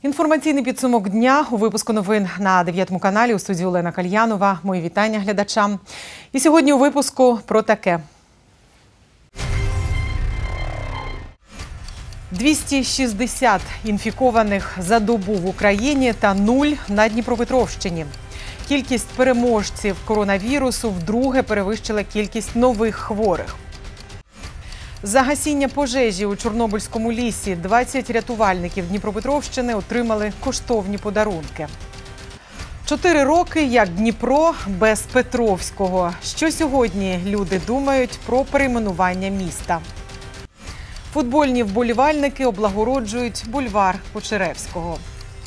Інформаційний підсумок дня у випуску новин на 9 каналі у студії Олена Кальянова. Мої вітання глядачам. І сьогодні у випуску про таке. 260 інфікованих за добу в Україні та 0 на Дніпропетровщині. Кількість переможців коронавірусу вдруге перевищила кількість нових хворих. За гасіння пожежі у Чорнобильському лісі 20 рятувальників Дніпропетровщини отримали коштовні подарунки. 4 роки, як Дніпро без Петровського. Що сьогодні люди думають про перейменування міста? Футбольні вболівальники облагороджують бульвар Кучеревського.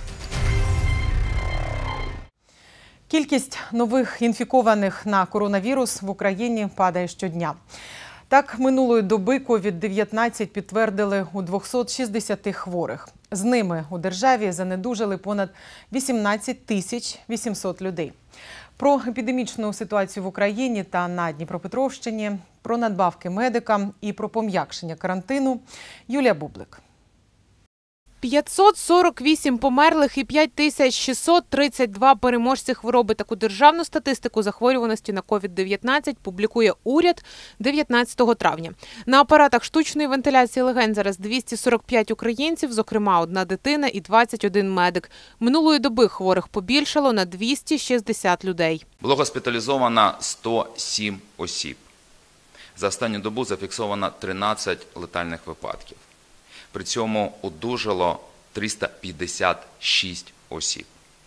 Кількість нових інфікованих на коронавірус в Україні падає щодня. Так, минулої доби COVID-19 підтвердили у 260 хворих. З ними у державі занедужали понад 18 800 людей. Про епідемічну ситуацію в Україні та на Дніпропетровщині, про надбавки медикам і про пом'якшення карантину Юлія Бублик. 548 померлих і 5632 переможці хвороби. Таку державну статистику захворюваності на COVID-19 публікує уряд 19 травня. На апаратах штучної вентиляції легень зараз 245 українців, зокрема 1 дитина і 21 медик. Минулої доби хворих побільшало на 260 людей. Було госпіталізовано 107 осіб. За останню добу зафіксовано 13 летальних випадків. При цьому одужало 356 осіб.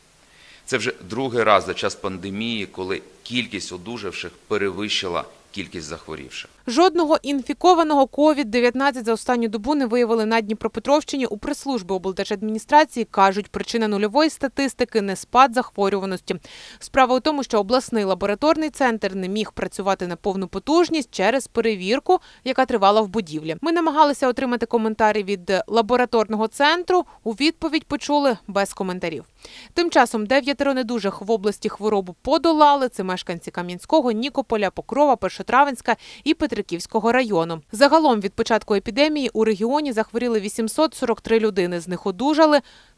Це вже другий раз за час пандемії, коли кількість одужавших перевищила кількість захворівших. Жодного інфікованого COVID-19 за останню добу не виявили на Дніпропетровщині. У прес-службі облдержадміністрації кажуть, причина нульової статистики – не спад захворюваності. Справа у тому, що обласний лабораторний центр не міг працювати на повну потужність через перевірку, яка тривала в будівлі. Ми намагалися отримати коментарі від лабораторного центру. У відповідь почули без коментарів. Тим часом 9 недужих в області хворобу подолали. Це мешканці Кам'янського, Нікополя, Покрова, Першотравенська і Петриківського району. Загалом від початку епідемії у регіоні захворіли 843 людини, з них одужали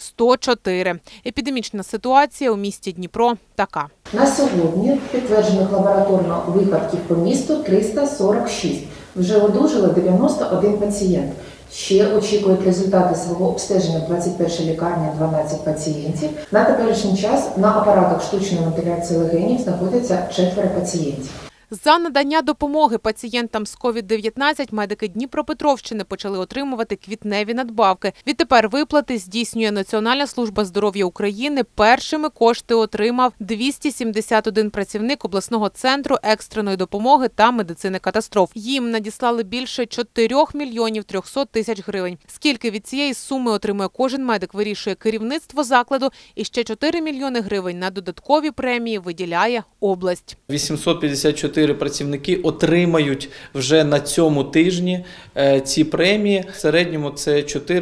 104. Епідемічна ситуація у місті Дніпро така. На сьогодні підтверджених лабораторно випадків по місту 346. Вже одужали 91 пацієнт. Ще очікують результати свого обстеження 21 лікарня 12 пацієнтів. На теперішній час на апаратах штучної вентиляції легенів знаходяться 4 пацієнтів. За надання допомоги пацієнтам з COVID-19 медики Дніпропетровщини почали отримувати квітневі надбавки. Відтепер виплати здійснює Національна служба здоров'я України. Першими кошти отримав 271 працівник обласного центру екстреної допомоги та медицини катастроф. Їм надіслали більше 4 мільйонів 300 тисяч гривень. Скільки від цієї суми отримує кожен медик, вирішує керівництво закладу. І ще 4 мільйони гривень на додаткові премії виділяє область. 854 працівники отримають вже на цьому тижні ці премії. В середньому це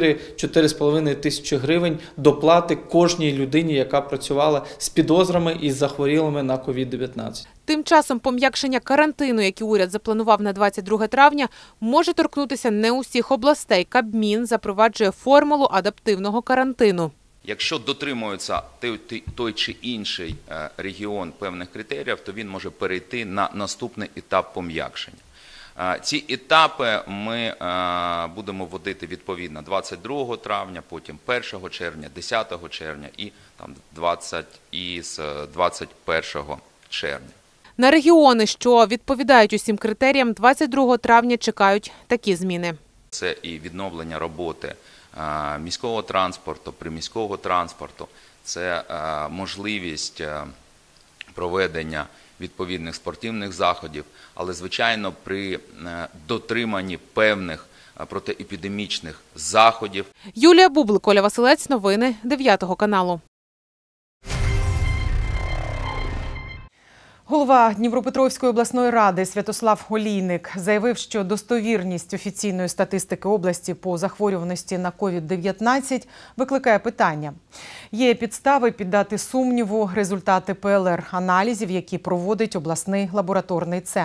4-4,5 тисячі гривень доплати кожній людині, яка працювала з підозрами і захворілими на COVID-19. Тим часом пом'якшення карантину, який уряд запланував на 22 травня, може торкнутися не усіх областей. Кабмін запроваджує формулу адаптивного карантину. Якщо дотримується той чи інший регіон певних критеріїв, то він може перейти на наступний етап пом'якшення. Ці етапи ми будемо вводити відповідно 22 травня, потім 1 червня, 10 червня і з 21 червня. На регіони, що відповідають усім критеріям, 22 травня чекають такі зміни. Це і відновлення роботи міського транспорту, приміського транспорту, це можливість проведення відповідних спортивних заходів, але, звичайно, при дотриманні певних протиепідемічних заходів. Юлія Бублик, Оля Василець, новини 9 каналу. Голова Дніпропетровської обласної ради Святослав Олійник заявив, що достовірність офіційної статистики області по захворюваності на COVID-19 викликає питання. Є підстави піддати сумніву результати ПЛР-аналізів, які проводить обласний лабораторний центр.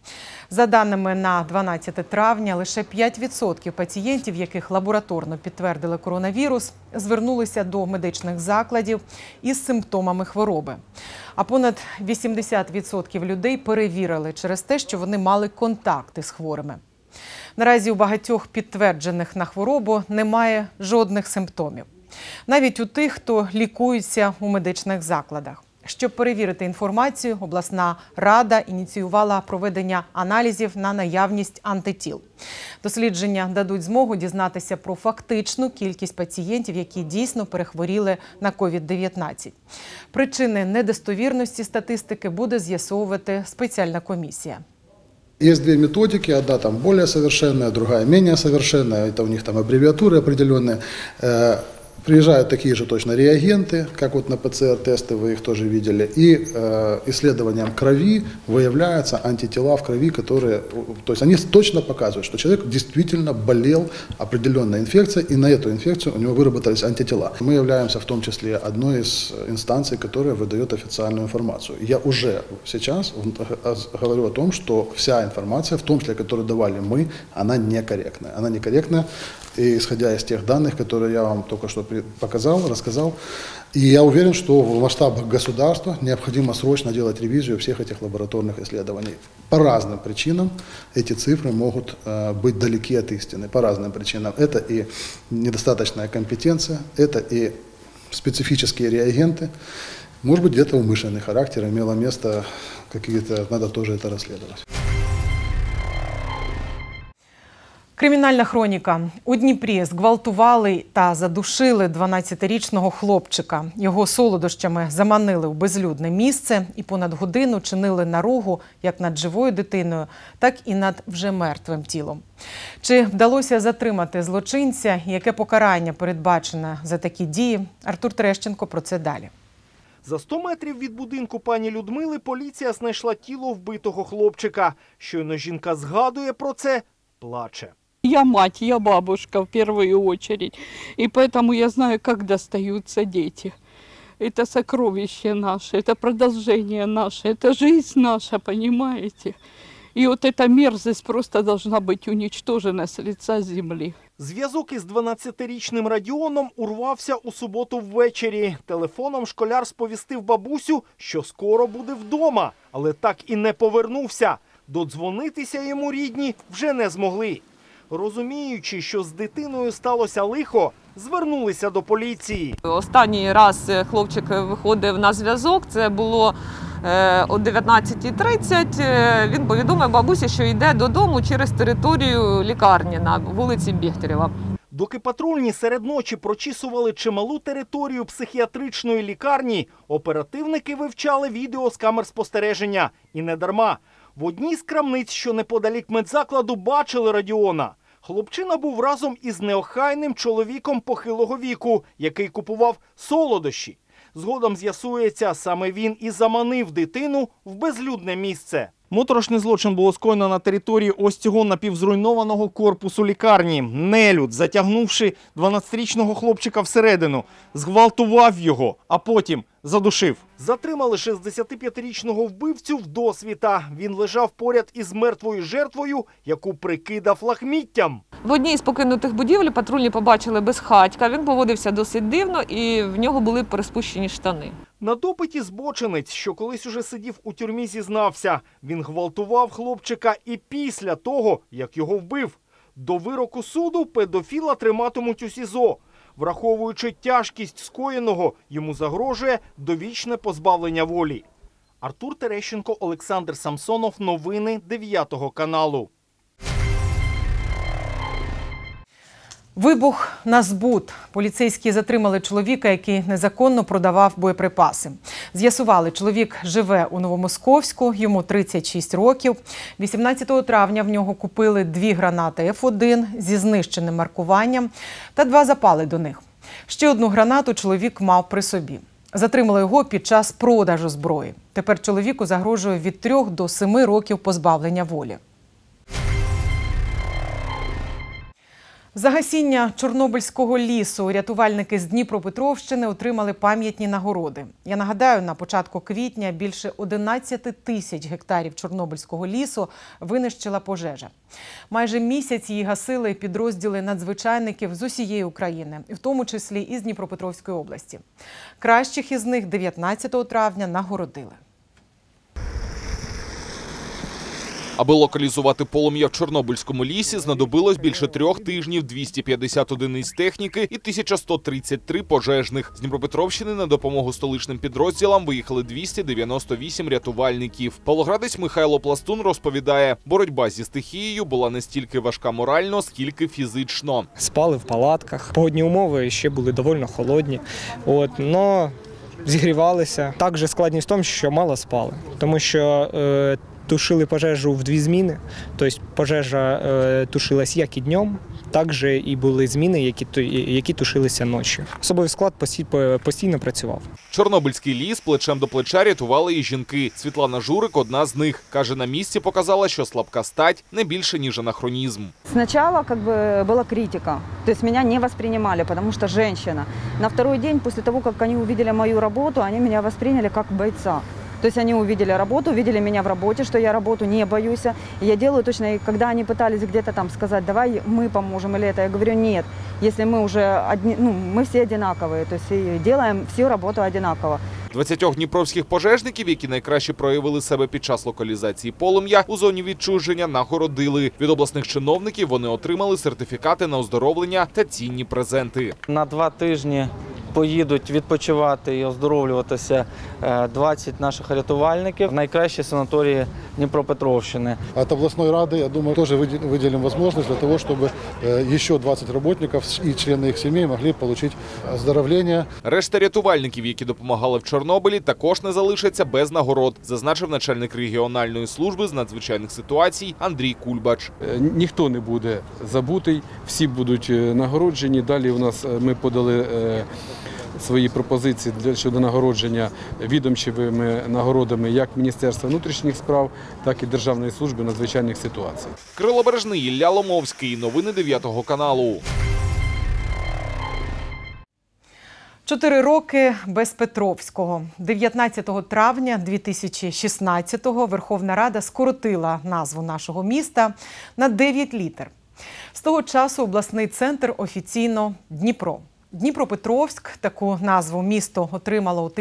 За даними на 12 травня, лише 5% пацієнтів, яких лабораторно підтвердили коронавірус, звернулися до медичних закладів із симптомами хвороби. А понад 80% людей перевірили через те, що вони мали контакти з хворими. Наразі у багатьох підтверджених на хворобу немає жодних симптомів. Навіть у тих, хто лікується у медичних закладах. Щоб перевірити інформацію, обласна рада ініціювала проведення аналізів на наявність антитіл. Дослідження дадуть змогу дізнатися про фактичну кількість пацієнтів, які дійсно перехворіли на COVID-19. Причини недостовірності статистики буде з'ясовувати спеціальна комісія. Есть две методики, одна там более совершенная, другая менее совершенная, это у них там аббревиатуры определенные. Приезжают такие же точно реагенты, как вот на ПЦР-тесты, вы их тоже видели, и исследованием крови выявляются антитела в крови, которые, то есть они точно показывают, что человек действительно болел определенной инфекцией, и на эту инфекцию у него выработались антитела. Мы являемся в том числе одной из инстанций, которая выдает официальную информацию. Я уже сейчас говорю о том, что вся информация, в том числе, которую давали мы, она некорректная. Она некорректная, и исходя из тех данных, которые я вам только что показал, рассказал. И я уверен, что в масштабах государства необходимо срочно делать ревизию всех этих лабораторных исследований. По разным причинам эти цифры могут быть далеки от истины. По разным причинам. Это и недостаточная компетенция, это и специфические реагенты. Может быть, где-то умышленный характер имело место, какие-то, надо тоже это расследовать. Кримінальна хроніка. У Дніпрі зґвалтували та задушили 12-річного хлопчика. Його солодощами заманили в безлюдне місце і понад годину чинили наругу як над живою дитиною, так і над вже мертвим тілом. Чи вдалося затримати злочинця і яке покарання передбачене за такі дії? Артур Терещенко про це далі. За 100 метрів від будинку пані Людмили поліція знайшла тіло вбитого хлопчика. Щойно жінка згадує про це, плаче. Я мать, я бабушка в первую очередь, и поэтому я знаю, как достаются дети. Это сокровище наше, это продолжение наше, это жизнь наша, понимаете? И вот эта мерзость просто должна быть уничтожена с лица земли. Зв'язок із 12-річним Радіоном урвався у суботу ввечері. Телефоном школяр сповістив бабусю, що скоро буде вдома, але так і не повернувся. Додзвонитися йому рідні вже не змогли. Розуміючи, що з дитиною сталося лихо, звернулися до поліції. Останній раз хлопчик виходив на зв'язок, це було о 19:30. Він повідомив бабусі, що йде додому через територію лікарні на вулиці Бєхтерєва. Доки патрульні серед ночі прочісували чималу територію психіатричної лікарні, оперативники вивчали відео з камер спостереження. І не дарма. В одній з крамниць, що неподалік медзакладу, бачили Радіона. Хлопчина був разом із неохайним чоловіком похилого віку, який купував солодощі. Згодом з'ясується, саме він і заманив дитину в безлюдне місце. Моторошний злочин було скоєно на території ось цього напівзруйнованого корпусу лікарні. Нелюд, затягнувши 12-річного хлопчика всередину, зґвалтував його, а потім задушив. Затримали 65-річного вбивцю вдосвіта. Він лежав поряд із мертвою жертвою, яку прикидав лахміттям. В одній з покинутих будівель патрульні побачили безхатька. Він поводився досить дивно і в нього були приспущені штани. На допиті збочинець, що колись уже сидів у тюрмі, зізнався. Він гвалтував хлопчика і після того, як його вбив. До вироку суду педофіла триматимуть у СІЗО. Враховуючи тяжкість скоєного, йому загрожує довічне позбавлення волі. Артур Терещенко, Олександр Самсонов. Новини 9 каналу. Вибух на збут. Поліцейські затримали чоловіка, який незаконно продавав боєприпаси. З'ясували, чоловік живе у Новомосковську, йому 36 років. 18 травня в нього купили 2 гранати F1 зі знищеним маркуванням та 2 запали до них. Ще одну гранату чоловік мав при собі. Затримали його під час продажу зброї. Тепер чоловіку загрожує від 3 до 7 років позбавлення волі. За гасіння Чорнобильського лісу рятувальники з Дніпропетровщини отримали пам'ятні нагороди. Я нагадаю, на початку квітня більше 11 тисяч гектарів Чорнобильського лісу винищила пожежа. Майже місяць її гасили підрозділи надзвичайників з усієї України, в тому числі і з Дніпропетровської області. Кращих із них 19 травня нагородили. Аби локалізувати полум'я в Чорнобильському лісі, знадобилось більше 3 тижнів, 250 одиниць техніки і 1133 пожежних. З Дніпропетровщини на допомогу столичним підрозділам виїхали 298 рятувальників. Павлоградець Михайло Пластун розповідає, боротьба зі стихією була не стільки важка морально, скільки фізично. Спали в палатках, погодні умови ще були доволі холодні, но зігрівалися. Також складність в тому, що мало спали, тому що тушили пожежу в 2 зміни, тобто пожежа тушилась як і днем, також і були зміни, які тушилися ночі. Особовий склад постійно працював. Чорнобильський ліс плечем до плеча рятували і жінки. Світлана Журик – одна з них. Каже, на місці показала, що слабка стать не більше, ніж анахронізм. Спочатку була критика, тобто мене не воспринимали, тому що жінка. На другий день, після того, як вони побачили мою роботу, вони мене восприняли як бойця. То есть они увидели работу, увидели меня в работе, что я работу не боюсь. И я делаю точно, и когда они пытались где-то там сказать, давай мы поможем или это, я говорю, нет, если мы уже одни, мы все одинаковые, то есть делаем всю работу одинаково. 20 дніпровських пожежників, які найкраще проявили себе під час локалізації полум'я, у зоні відчуження нагородили. Від обласних чиновників вони отримали сертифікати на оздоровлення та цінні презенти. На 2 тижні поїдуть відпочивати і оздоровлюватися 20 наших рятувальників в найкращі санаторії Дніпропетровщини. От областной рады, я думаю, тоже выделим возможность для того, чтобы еще 20 работников и члены их семей могли получить оздоровление. Решта рятувальників, які допомагали в Чорнобилі, також не залишаться без нагород, зазначив начальник регіональної служби з надзвичайних ситуацій Андрій Кульбач. Ніхто не буде забутий, всі будуть нагороджені. Далі у нас ми подали свої пропозиції щодо нагородження відомчими нагородами як Міністерства внутрішніх справ, так і Державної служби надзвичайних ситуацій. Кирило Бережний, Ілля Ломовський. Новини 9 каналу. 4 роки без Петровського. 19 травня 2016-го Верховна Рада скоротила назву нашого міста на 9 літер. З того часу обласний центр офіційно Дніпро. Дніпропетровськ, таку назву місто отримало у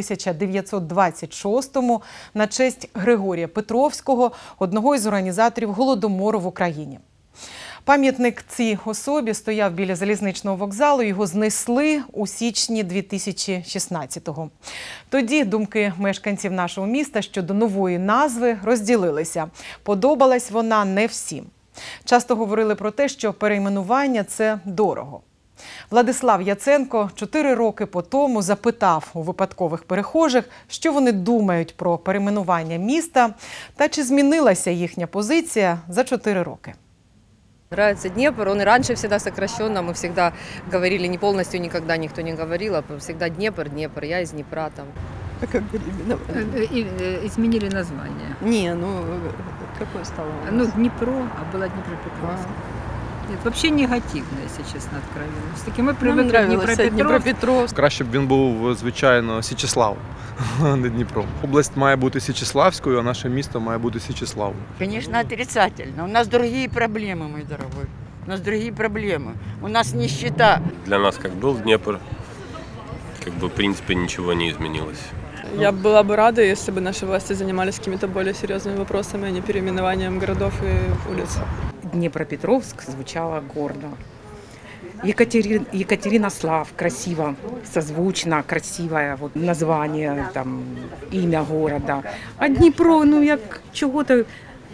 1926-му на честь Григорія Петровського, одного із організаторів Голодомору в Україні. Пам'ятник цій особі стояв біля залізничного вокзалу, його знесли у січні 2016-го. Тоді думки мешканців нашого міста щодо нової назви розділилися. Подобалась вона не всім. Часто говорили про те, що перейменування – це дорого. Владислав Яценко 4 роки по тому запитав у випадкових перехожих, що вони думають про перейменування міста та чи змінилася їхня позиція за 4 роки. Нравится Днепр, он и раньше всегда сокращенно, мы всегда говорили, не полностью никогда никто не говорил, а всегда Днепр, Днепр, я из Днепра там. А как переименовали? Изменили название. Не, какое стало? Днепро, а было Днепропетровск. Нет, вообще негативно, если честно, откровенно. Все-таки ми привикли Дніпропетровськ. Краще б він був, звичайно, Січеслав, а не Дніпро. Область має бути Січеславською, а наше місто має бути Січеславом. Конечно, отрицательно. У нас другие проблемы, мой дорогой. У нас другие проблемы. У нас нищета. Для нас, как был Днепр, в принципе, ничего не изменилось. Я была бы рада, если бы наши власти занимались какими-то более серьезными вопросами, а не переименованием городов и улиц. Днепропетровск звучало гордо. Екатеринослав красиво, созвучно, красивое название, имя города. А Дніпро, як чого-то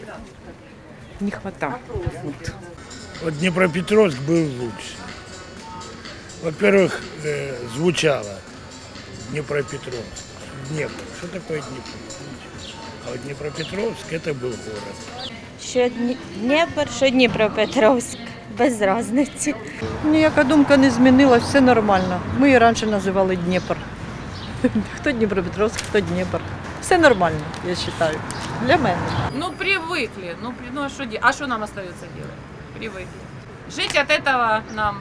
не хватало. Днепропетровск был лучше. Во-первых, звучало Днепропетровск, Днепр. Что такое Днепр? А вот Днепропетровск это был город. Що Дніпр, що Дніпропетровськ. Без різниці. Ніяка думка не змінилась, все нормально. Ми і раніше називали Дніпр. Хто Дніпропетровськ, хто Дніпр. Все нормально, я вважаю. Для мене. Привикли. А що нам остається робити? Привикли. Жить от этого нам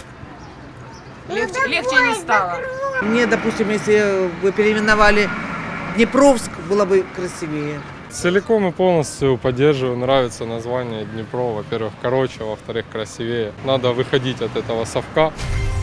легче не стало. Мне, допустим, если бы переименовали Днепровск, было бы красивее. Целиком и полностью поддерживаю, нравится название Днепро. Во-первых, короче, во-вторых, красивее. Надо выходить от этого совка.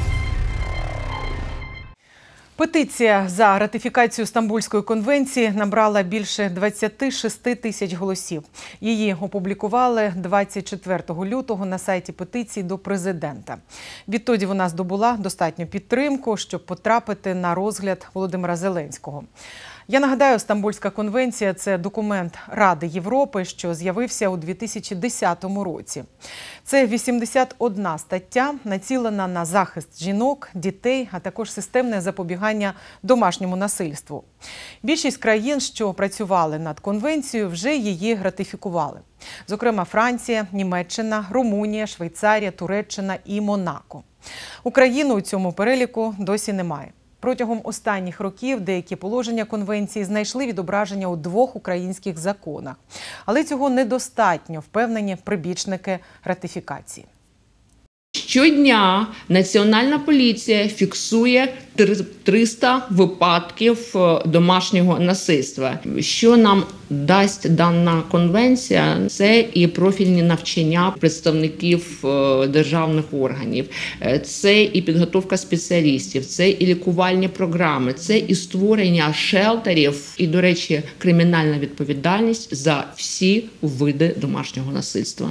Петиція за ратифікацію Стамбульської конвенції набрала більше 26 тисяч голосів. Її опублікували 24 лютого на сайті петиції до президента. Відтоді вона здобула достатню підтримку, щоб потрапити на розгляд Володимира Зеленського. Я нагадаю, Стамбульська конвенція – це документ Ради Європи, що з'явився у 2010 році. Це 81 стаття, націлена на захист жінок, дітей, а також системне запобігання домашньому насильству. Більшість країн, що працювали над конвенцією, вже її ратифікували. Зокрема, Франція, Німеччина, Румунія, Швейцарія, Туреччина і Монако. Україну у цьому переліку досі немає. Протягом останніх років деякі положення конвенції знайшли відображення у 2 українських законах. Але цього недостатньо, впевнені прибічники ратифікації. Щодня Національна поліція фіксує 300 випадків домашнього насильства. Що нам дасть дана конвенція? Це і профільні навчання представників державних органів, це і підготовка спеціалістів, це і лікувальні програми, це і створення шелтерів, і, до речі, кримінальна відповідальність за всі види домашнього насильства.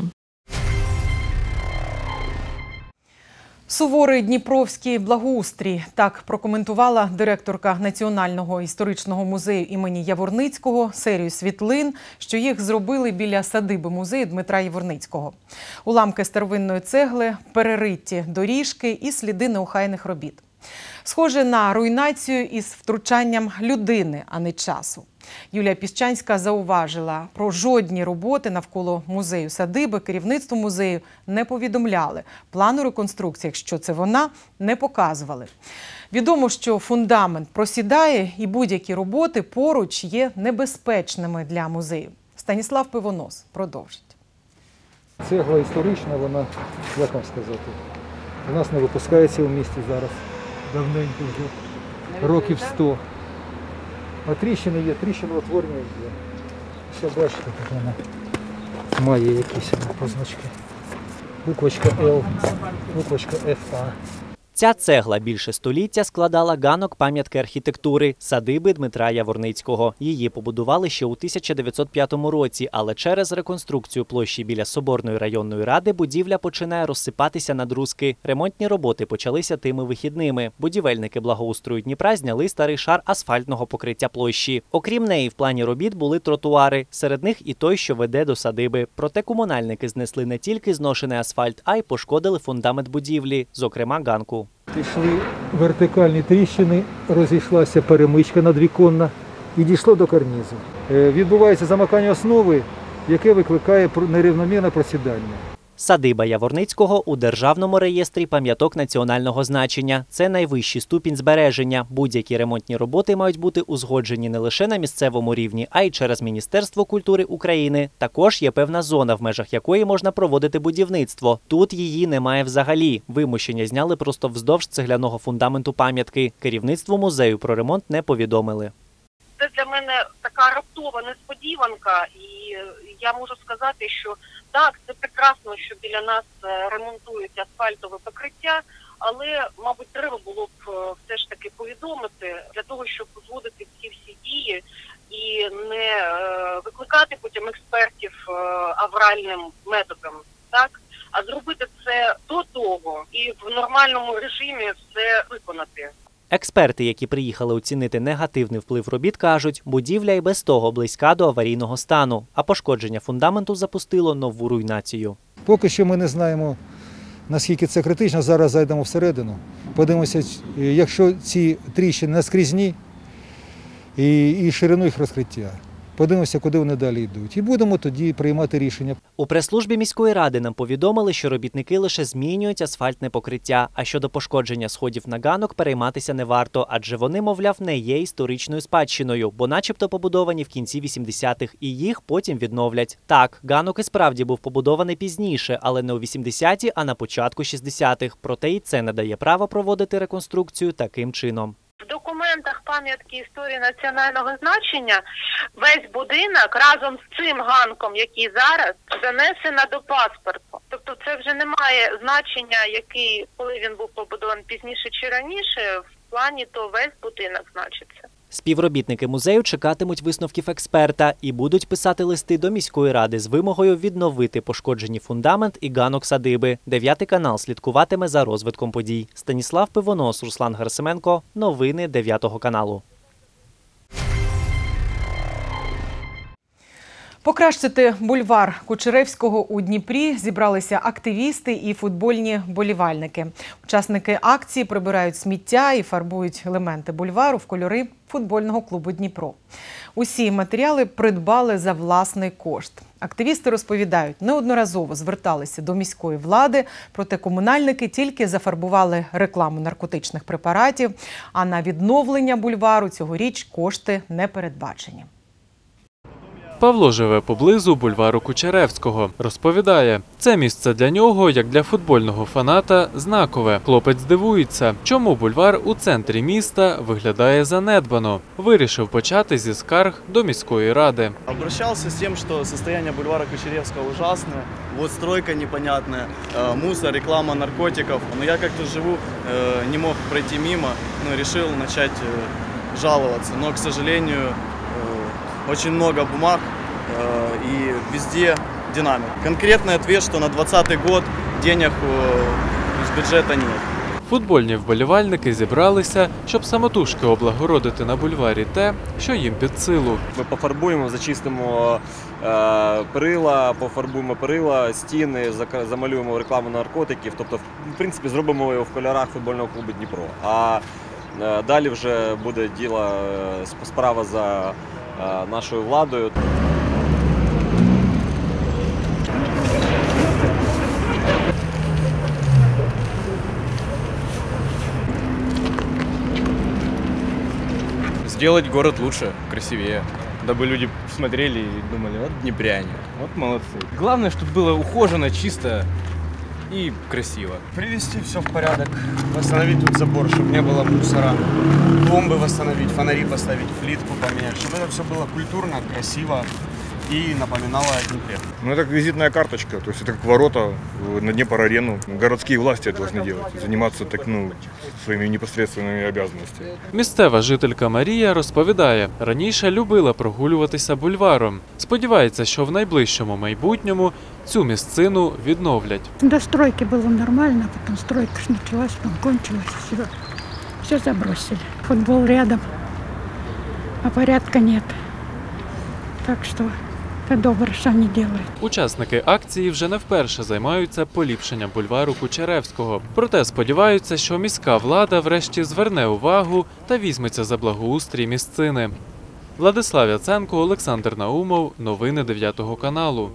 Суворий дніпровський благоустрій – так прокоментувала директорка Національного історичного музею імені Яворницького серію світлин, що їх зробили біля садиби музею Дмитра Яворницького. Уламки старовинної цегли, перериті доріжки і сліди неохайних робіт. Схоже на руйнацію із втручанням людини, а не часу. Юлія Піщанська зауважила, про жодні роботи навколо музею-садиби керівництву музею не повідомляли. Плану реконструкції, якщо це вона, не показували. Відомо, що фундамент просідає і будь-які роботи поруч є небезпечними для музею. Станіслав Пивонос продовжить. Цегла історична, вона, як вам сказати, у нас не випускається в місті зараз. Давненько вже, років 100. А тріщини є, тріщиноутворення є. Все, бачите, тут вона має якісь позначки. Буквочка L, буквочка FA. Ця цегла більше століття складала ганок пам'ятки архітектури – садиби Дмитра Яворницького. Її побудували ще у 1905 році, але через реконструкцію площі біля Соборної районної ради будівля починає розсипатися на друзки. Ремонтні роботи почалися тими вихідними. Будівельники благоустрою Дніпра зняли старий шар асфальтного покриття площі. Окрім неї, в плані робіт були тротуари. Серед них і той, що веде до садиби. Проте комунальники знесли не тільки зношений асфальт, а й пошкодили фундамент будівлі, зокрема ганку. Пішли вертикальні тріщини, розійшлася перемичка надвіконна і дійшло до карнізу. Відбувається замикання основи, яке викликає нерівномірне просідання. Садиба Яворницького у Державному реєстрі пам'яток національного значення. Це найвищий ступінь збереження. Будь-які ремонтні роботи мають бути узгоджені не лише на місцевому рівні, а й через Міністерство культури України. Також є певна зона, в межах якої можна проводити будівництво. Тут її немає взагалі. Вимощення зняли просто вздовж цегляного фундаменту пам'ятки. Керівництву музею про ремонт не повідомили. Це для мене така раптова несподіванка, і я можу сказати, що так, це прекрасно, що біля нас ремонтують асфальтове покриття, але, мабуть, треба було б все ж таки повідомити для того, щоб узгодити ці всі дії і не викликати потім експертів авральним методом, так? А зробити це до того і в нормальному режимі все виконати. Експерти, які приїхали оцінити негативний вплив робіт, кажуть, будівля і без того близька до аварійного стану, а пошкодження фундаменту запустило нову руйнацію. Поки що ми не знаємо, наскільки це критично. Зараз зайдемо всередину, подивимося, якщо ці тріщини наскрізні і ширину їх розкриття. подивимося, куди вони далі йдуть. І будемо тоді приймати рішення. У прес-службі міської ради нам повідомили, що робітники лише змінюють асфальтне покриття, а щодо пошкодження сходів на ганок перейматися не варто, адже вони, мовляв, не є історичною спадщиною, бо начебто побудовані в кінці 80-х, і їх потім відновлять. Так, ганок і справді був побудований пізніше, але не у 80-ті, а на початку 60-х. Проте і це не дає права проводити реконструкцію таким чином. В документах пам'ятки історії національного значення весь будинок разом з цим ганком, який зараз, занесено до паспорту. Тобто це вже не має значення, який, коли він був побудований пізніше чи раніше, в плані то весь будинок значиться. Співробітники музею чекатимуть висновків експерта і будуть писати листи до міської ради з вимогою відновити пошкоджені фундамент і ганок садиби. 9 канал слідкуватиме за розвитком подій. Станіслав Пивонос, Руслан Герасименко. Новини 9 каналу. Покращити бульвар Кучеревського у Дніпрі зібралися активісти і футбольні вболівальники. Учасники акції прибирають сміття і фарбують елементи бульвару в кольори футбольного клубу «Дніпро». Усі матеріали придбали за власний кошт. Активісти розповідають, неодноразово зверталися до міської влади, проте комунальники тільки зафарбували рекламу наркотичних препаратів, а на відновлення бульвару цьогоріч кошти не передбачені. Павло живе поблизу бульвару Кучеревського. Розповідає, це місце для нього, як для футбольного фаната, знакове. Хлопець дивується, чому бульвар у центрі міста виглядає занедбано. Вирішив почати зі скарг до міської ради. Обращався з тим, що стані бульвара Кучеревського ужасне, вот стройка непонятная, мусор, реклама наркотиков. Но я как-то живу, не мог пройти мимо, но решил начать жаловаться. Но, к сожалению, очень много бумаг и везде динамик. Конкретный ответ, что на 2020 год денег з бюджету нет. Футбольні вболівальники зібралися, щоб самотужки облагородити на бульварі те, що їм під силу. Ми пофарбуємо, зачистимо перила, стіни, замалюємо рекламу наркотиків, тобто, в принципі, зробимо його в кольорах футбольного клубу «Дніпро». А далі вже буде діло, справа за нашою владою. Сделать город лучше, красивее, дабы люди смотрели и думали, вот днепряне, вот молодцы. Главное, чтобы было ухожено, чисто и красиво. Привести все в порядок, восстановить тут забор, чтобы не было мусора, клумбы восстановить, фонари поставить, плитку поменять, чтобы это все было культурно, красиво и напоминало о Днепре. Ну, это визитная карточка, то есть это как ворота на Днепр-арену. Городские власти должны делать, заниматься своими непосредственными обязанностями. Місцева жителька Марія розповідає, раніше любила прогулюватися бульваром. Сподівається, що в найближчому майбутньому цю місцину відновлять. До стройки було нормально, потім стройка ж почалась, потім кончилась, все забросили. Футбол рядом, а порядка нет. Так що це добре, що вони роблять. Учасники акції вже не вперше займаються поліпшенням бульвару Кучеревського. Проте сподіваються, що міська влада врешті зверне увагу та візьметься за благоустрій місцини. Владислав Яценко, Олександр Наумов. Новини 9 каналу.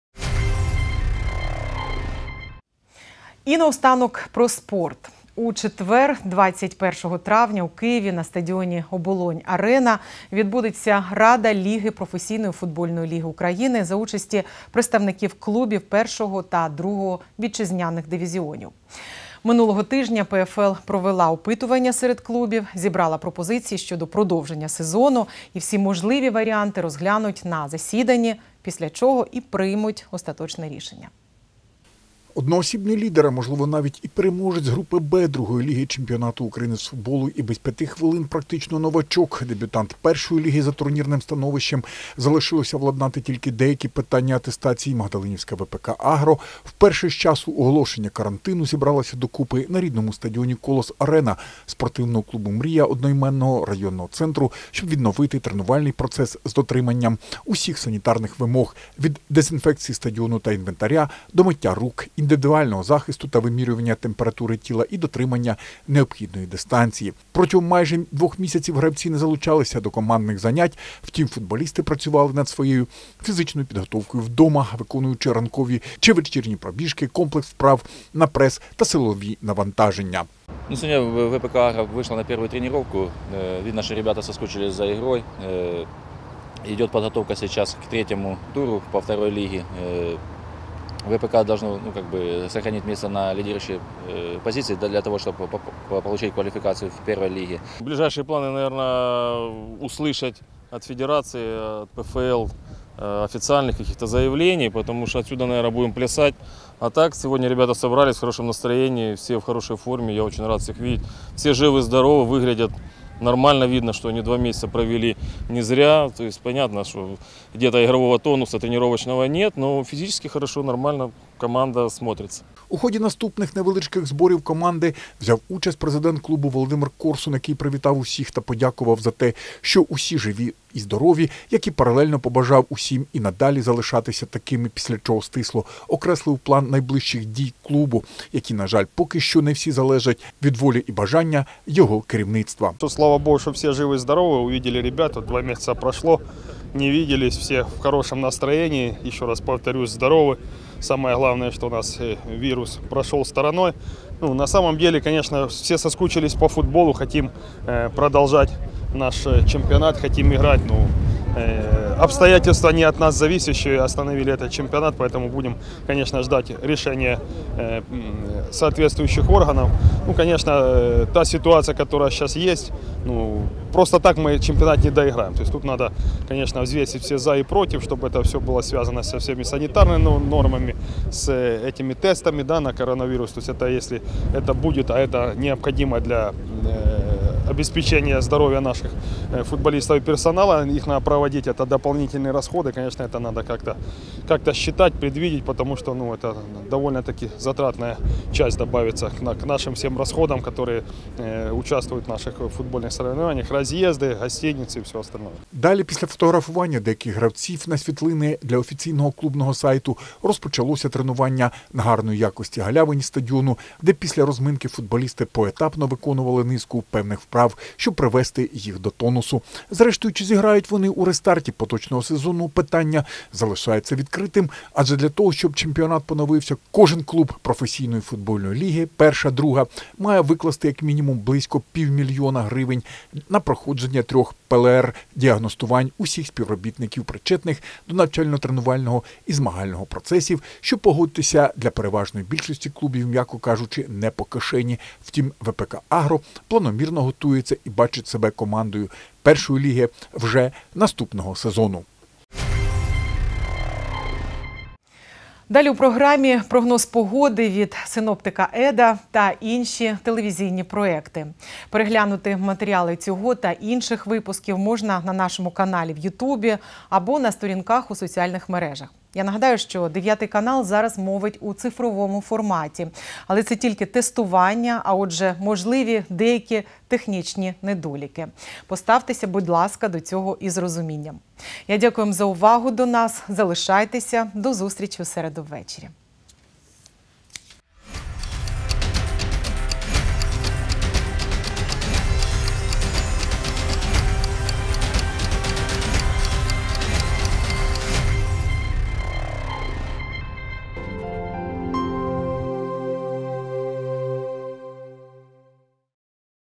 І наостанок про спорт. У четвер, 21 травня, у Києві на стадіоні «Оболонь-Арена» відбудеться Рада Ліги професійної футбольної ліги України за участі представників клубів першого та другого вітчизняних дивізіонів. Минулого тижня ПФЛ провела опитування серед клубів, зібрала пропозиції щодо продовження сезону і всі можливі варіанти розглянуть на засіданні, після чого і приймуть остаточне рішення. Одноосібний лідер, а можливо навіть і переможець групи Б другої ліги чемпіонату України з футболу і без 5 хвилин практично новачок, дебютант першої ліги за турнірним становищем. Залишилося владнати тільки деякі питання атестації. Магдалинівська ВПК «Агро» вперше з часу оголошення карантину зібралася докупи на рідному стадіоні «Колос-Арена» спортивного клубу «Мрія» одноіменного районного центру, щоб відновити тренувальний процес з дотриманням усіх санітарних вимог від дезінфекції стадіону та інвентаря до миття рук і індивідуального захисту та вимірювання температури тіла і дотримання необхідної дистанції. Протягом майже 2 місяців гравці не залучалися до командних занять, втім футболісти працювали над своєю фізичною підготовкою вдома, виконуючи ранкові чи вечірні пробіжки, комплекс вправ на прес та силові навантаження. Сегодня ВПК «Агро» вышла на первую тренировку. Видно, что ребята соскучились за игрой. Идет подготовка сейчас к 3-му туру по 2-й лиге. ВПК должно сохранить место на лидирующей позиции для того, чтобы получить квалификацию в 1-й лиге. Ближайшие планы, наверное, услышать от федерации, от ПФЛ официальных каких-то заявлений, потому что отсюда, наверное, будем плясать. А так, сегодня ребята собрались в хорошем настроении, все в хорошей форме, я очень рад всех видеть. Все живы, здоровы, выглядят нормально, видно, что они 2 месяца провели не зря. То есть понятно, что где-то игрового тонуса тренировочного нет, но физически хорошо, нормально команда смотрится. У ході наступних невеличких зборів команди взяв участь президент клубу Володимир Корсун, який привітав усіх та подякував за те, що усі живі і здорові, як і паралельно побажав усім і надалі залишатися такими, після чого стисло окреслив план найближчих дій клубу, які, на жаль, поки що не всі залежать від волі і бажання його керівництва. Слава Богу, що всі живі і здорові, увидели ребят, 2 місяці пройшло, не виделись, все в хорошем настроении, еще раз повторюсь, здоровы. Самое главное, что у нас вирус прошел стороной. На самом деле, конечно, все соскучились по футболу, хотим продолжать наш чемпионат, хотим играть. Обстоятельства не от нас зависящие остановили этот чемпионат, поэтому будем, конечно, ждать решения соответствующих органов. Конечно, та ситуация, которая сейчас есть, просто так мы чемпионат не доиграем. То есть тут надо, конечно, взвесить все за и против, чтобы это все было связано со всеми санитарными нормами, с этими тестами, на коронавирус. То есть это если это будет, а это необходимо для обеспечения здоровья наших футболистов и персонала, их надо проводить, это дополнительные расходы, конечно, это надо как-то считать, предвидеть, потому что это довольно-таки затратная часть добавится к нашим всем расходам, которые участвуют в наших футбольных соревнованиях, разъезды, гостиницы и все остальное. Далі, після фотографування деяких гравців на світлини для офіційного клубного сайту, розпочалося тренування на гарної якості галявині стадіону, де після розминки футболісти поетапно виконували низку певних вправ, щоб привести їх до тонусу. Зрештою, чи зіграють вони у рестарті поточного сезону, питання залишається відкритим, адже для того, щоб чемпіонат поновився, кожен клуб професійної футбольної ліги, перша, друга, має викласти як мінімум близько 500 000 гривень на проходження 3 ПЛР-діагностувань усіх співробітників, причетних до навчально-тренувального і змагального процесів, що, погодьтеся, для переважної більшості клубів, м'яко кажучи, не по кишені. Втім, ВПК «Агро» планомірно готується і бачить себе командою першої ліги вже наступного сезону. Далі у програмі прогноз погоди від синоптика ЕДА та інші телевізійні проекти. Переглянути матеріали цього та інших випусків можна на нашому каналі в Ютубі або на сторінках у соціальних мережах. Я нагадаю, що 9-й канал зараз мовить у цифровому форматі. Але це тільки тестування, а отже, можливі деякі технічні недоліки. Поставтеся, будь ласка, до цього із розумінням. Я дякую вам за увагу до нас. Залишайтеся. До зустрічі у середу ввечері.